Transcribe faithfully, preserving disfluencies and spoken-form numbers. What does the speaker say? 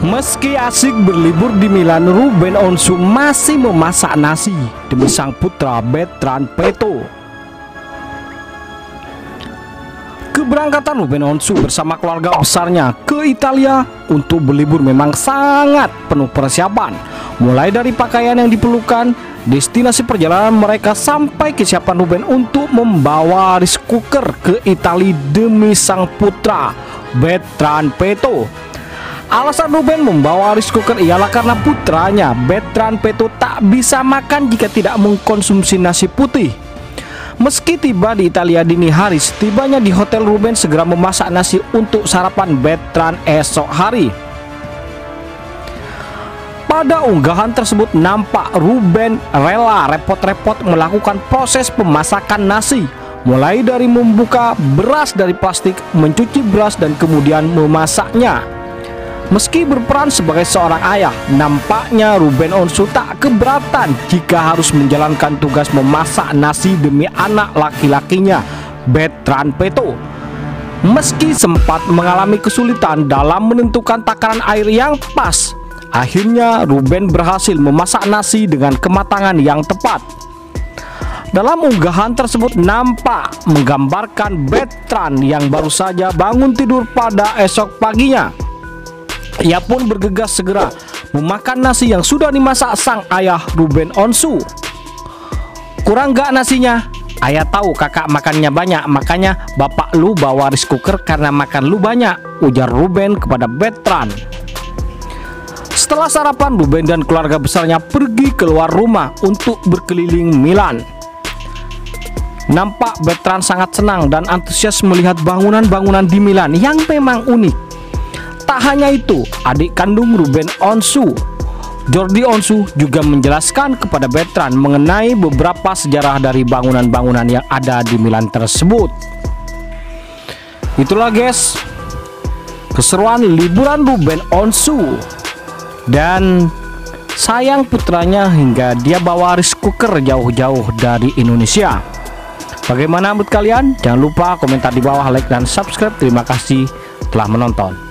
Meski asik berlibur di Milan, Ruben Onsu masih memasak nasi demi sang putra Bertrand Peto. Keberangkatan Ruben Onsu bersama keluarga besarnya ke Italia untuk berlibur memang sangat penuh persiapan, mulai dari pakaian yang diperlukan, destinasi perjalanan mereka, sampai kesiapan Ruben untuk membawa rice cooker ke Italia demi sang putra Bertrand Peto. Alasan Ruben membawa rice cooker ialah karena putranya Bertrand Peto tak bisa makan jika tidak mengkonsumsi nasi putih. Meski tiba di Italia dini hari, setibanya di hotel Ruben segera memasak nasi untuk sarapan Bertrand esok hari. Pada unggahan tersebut nampak Ruben rela repot-repot melakukan proses pemasakan nasi, mulai dari membuka beras dari plastik, mencuci beras, dan kemudian memasaknya. Meski berperan sebagai seorang ayah, nampaknya Ruben Onsu tak keberatan jika harus menjalankan tugas memasak nasi demi anak laki-lakinya, Bertrand Peto. Meski sempat mengalami kesulitan dalam menentukan takaran air yang pas, akhirnya Ruben berhasil memasak nasi dengan kematangan yang tepat. Dalam unggahan tersebut nampak menggambarkan Bertrand yang baru saja bangun tidur pada esok paginya. Ia pun bergegas segera memakan nasi yang sudah dimasak sang ayah Ruben Onsu. "Kurang gak nasinya? Ayah tahu kakak makannya banyak, makanya bapak lu bawa rice cooker karena makan lu banyak," ujar Ruben kepada Bertrand. Setelah sarapan, Ruben dan keluarga besarnya pergi keluar rumah untuk berkeliling Milan. Nampak Bertrand sangat senang dan antusias melihat bangunan-bangunan di Milan yang memang unik. Tak hanya itu, adik kandung Ruben Onsu, Jordi Onsu, juga menjelaskan kepada Bertrand mengenai beberapa sejarah dari bangunan-bangunan yang ada di Milan tersebut. Itulah guys, keseruan liburan Ruben Onsu, dan sayang putranya hingga dia bawa rice cooker jauh-jauh dari Indonesia. Bagaimana menurut kalian? Jangan lupa komentar di bawah, like dan subscribe. Terima kasih telah menonton.